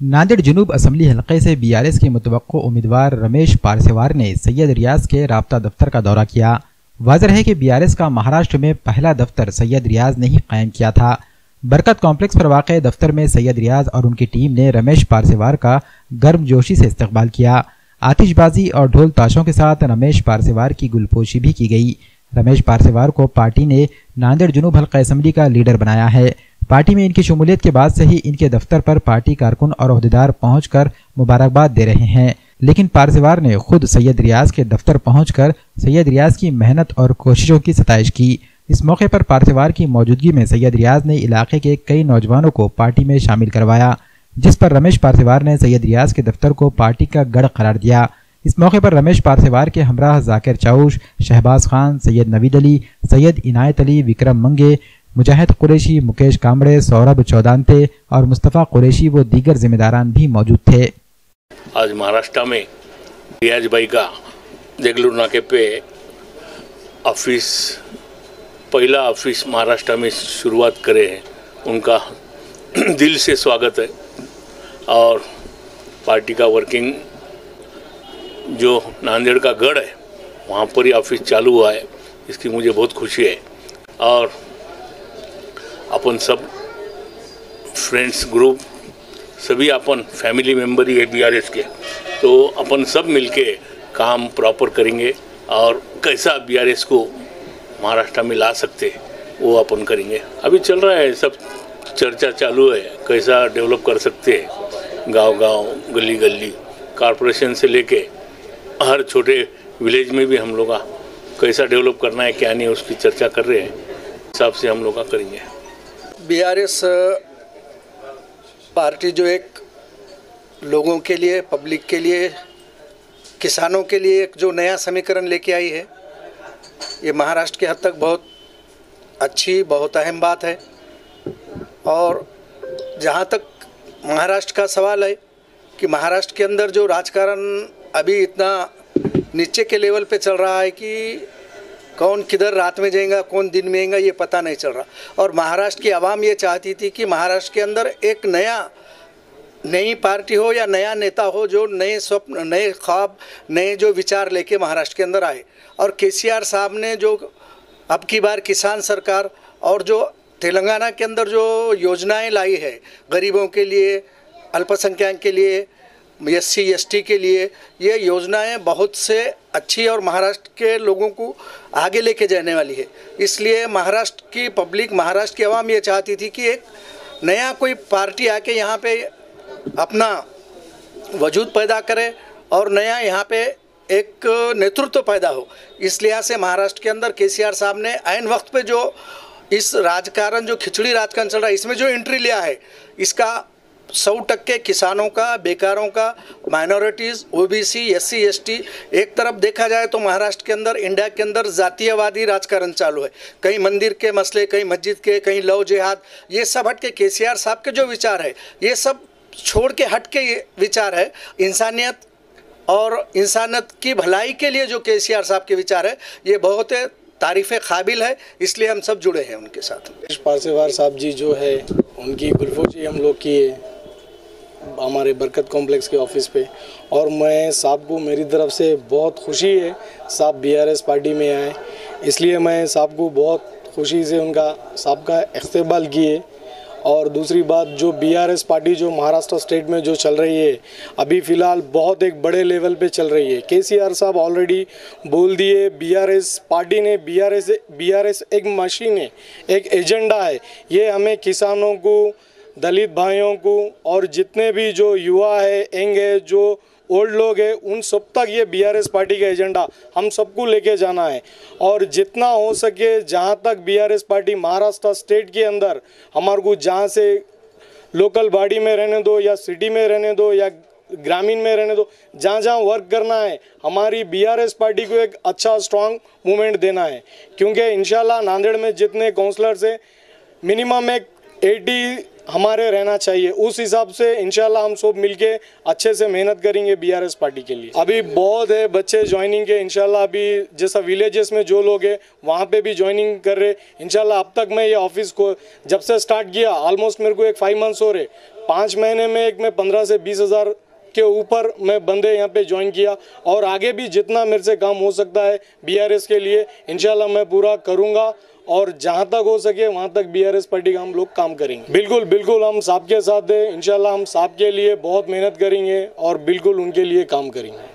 Nanded जुनूब assembly हलके से BRS के मुतवक्को उम्मीदवार रमेश पारसेवार ने सैयद रियाज के राब्ता दफ्तर का दौरा किया। वाज़ेह है कि बीआरएस का महाराष्ट्र में पहला दफ्तर सैयद रियाज ने ही कायम किया था। बरकत कॉम्प्लेक्स पर वाक़ दफ्तर में सैयद रियाज और उनकी टीम ने रमेश पारसेवार का गर्मजोशी से इस्तकबाल किया। आतिशबाजी और ढोल ताशों के साथ रमेश पारसेवार की गुलपोशी भी की गई। रमेश पारसेवार को पार्टी ने नांदेड़ जुनूब हल्का असम्बली का लीडर बनाया है। पार्टी में इनकी शमूलियत के बाद से ही इनके दफ्तर पर पार्टी कारकुन और ओहदेदार पहुंचकर मुबारकबाद दे रहे हैं। लेकिन पारसेवार ने खुद सैयद रियाज के दफ्तर पहुंचकर सैयद रियाज की मेहनत और कोशिशों की सताइश की। इस मौके पर पारसेवार की मौजूदगी में सैयद रियाज ने इलाके के कई नौजवानों को पार्टी में शामिल करवाया, जिस पर रमेश पारसेवार ने सैयद रियाज के दफ्तर को पार्टी का गढ़ करार दिया। इस मौके पर रमेश पारसेवार के हमराह जाकिर चाउश, शहबाज खान, सैयद नवीद अली, सैयद इनायत अली, विक्रम मंगे, मुजाहिद कुरैशी, मुकेश कामड़े, सौरभ चौदांते और मुस्तफ़ा कुरैशी व दीगर जिम्मेदारान भी मौजूद थे। आज महाराष्ट्र में रियाज भाई का देगलूर नाके पे ऑफिस, पहला ऑफिस महाराष्ट्र में शुरुआत करे हैं, उनका दिल से स्वागत है। और पार्टी का वर्किंग जो नांदेड़ का गढ़ है वहाँ पर ही ऑफिस चालू हुआ है, इसकी मुझे बहुत खुशी है। और अपन सब फ्रेंड्स ग्रुप सभी अपन फैमिली मेंबर ही है बीआरएस के, तो अपन सब मिलके काम प्रॉपर करेंगे और कैसा बीआरएस को महाराष्ट्र में ला सकते वो अपन करेंगे। अभी चल रहा है, सब चर्चा चालू है कैसा डेवलप कर सकते हैं, गांव-गांव, गली-गली, कॉरपोरेशन से लेके हर छोटे विलेज में भी हम लोग का कैसा डेवलप करना है क्या नहीं उसकी चर्चा कर रहे हैं, हिसाब से हम लोग का करेंगे। बीआरएस पार्टी जो एक लोगों के लिए, पब्लिक के लिए, किसानों के लिए एक जो नया समीकरण लेके आई है, ये महाराष्ट्र के हद तक बहुत अच्छी, बहुत अहम बात है। और जहाँ तक महाराष्ट्र का सवाल है कि महाराष्ट्र के अंदर जो राजकारण अभी इतना नीचे के लेवल पे चल रहा है कि कौन किधर रात में जाएगा, कौन दिन में आएगा, ये पता नहीं चल रहा। और महाराष्ट्र की आवाम ये चाहती थी कि महाराष्ट्र के अंदर एक नई पार्टी हो या नया नेता हो जो नए स्वप्न, नए ख्वाब, नए जो विचार लेके महाराष्ट्र के अंदर आए। और केसीआर साहब ने जो अब की बार किसान सरकार और जो तेलंगाना के अंदर जो योजनाएं लाई है गरीबों के लिए, अल्पसंख्यक के लिए, SC ST के लिए, ये योजनाएं बहुत से अच्छी और महाराष्ट्र के लोगों को आगे लेके जाने वाली है। इसलिए महाराष्ट्र की पब्लिक, महाराष्ट्र की आवाम ये चाहती थी कि एक नया कोई पार्टी आके यहाँ पे अपना वजूद पैदा करे और नया यहाँ पे एक नेतृत्व पैदा हो। इस लिहाज से महाराष्ट्र के अंदर केसीआर साहब ने ऐन वक्त पे जो इस राजकारण, जो खिचड़ी राजकारण चल रहा है, इसमें जो एंट्री लिया है, इसका 100% किसानों का, बेकारों का, माइनॉरिटीज़, OBC, SC ST, एक तरफ देखा जाए तो महाराष्ट्र के अंदर, इंडिया के अंदर जातीयवादी राजकारण चालू है। कहीं मंदिर के मसले, कहीं मस्जिद के, कहीं लव जिहाद, ये सब हट के केसीआर साहब के जो विचार है, ये सब छोड़ के हट के ये विचार है। इंसानियत और इंसानियत की भलाई के लिए जो केसीआर साहब के विचार है, ये बहुत तारीफ़ काबिल है। इसलिए हम सब जुड़े हैं उनके साथ। रमेश पारसेवार साहब जी जो है, उनकी गुलफोजी हम लोग की हमारे बरकत कॉम्प्लेक्स के ऑफिस पे, और मैं साहब को, मेरी तरफ से बहुत खुशी है साहब बीआरएस पार्टी में आए, इसलिए मैं साहब को बहुत खुशी से उनका साहब का इस्तेमाल किए। और दूसरी बात, जो बीआरएस पार्टी जो महाराष्ट्र स्टेट में जो चल रही है अभी फ़िलहाल बहुत एक बड़े लेवल पे चल रही है। केसीआर साहब ऑलरेडी बोल दिए, बीआरएस पार्टी ने, बीआरएस एक मशीन है, एक एजेंडा है। ये हमें किसानों को, दलित भाइयों को और जितने भी जो युवा है, यंग है, जो ओल्ड लोग हैं, उन सब तक ये बीआरएस पार्टी का एजेंडा हम सबको लेके जाना है। और जितना हो सके, जहाँ तक बीआरएस पार्टी महाराष्ट्र स्टेट के अंदर हमारे को, जहाँ से लोकल बॉडी में रहने दो या सिटी में रहने दो या ग्रामीण में रहने दो, जहाँ जहाँ वर्क करना है, हमारी बीआरएस पार्टी को एक अच्छा स्ट्रॉन्ग मूवमेंट देना है। क्योंकि इंशाल्लाह नांदेड़ में जितने काउंसलर्स हैं, मिनिमम एक 80 हमारे रहना चाहिए। उस हिसाब से इंशाल्लाह हम सब मिलके अच्छे से मेहनत करेंगे बीआरएस पार्टी के लिए। अभी बहुत है बच्चे ज्वाइनिंग के, इंशाल्लाह अभी जैसा विलेजेस में जो लोग हैं वहाँ पे भी ज्वाइनिंग कर रहे इंशाल्लाह। अब तक मैं ये ऑफिस को जब से स्टार्ट किया, ऑलमोस्ट मेरे को एक 5 मंथ्स हो रहे, 5 महीने में एक मैं 15 से 20 हज़ार के ऊपर मैं बंदे यहाँ पे ज्वाइन किया और आगे भी जितना मेरे से काम हो सकता है बीआरएस के लिए इंशाल्लाह मैं पूरा करूँगा और जहाँ तक हो सके वहाँ तक बीआरएस पार्टी का हम लोग काम करेंगे। बिल्कुल बिल्कुल हम साहब के साथ हैं, इंशाल्लाह हम साहब के लिए बहुत मेहनत करेंगे और बिल्कुल उनके लिए काम करेंगे।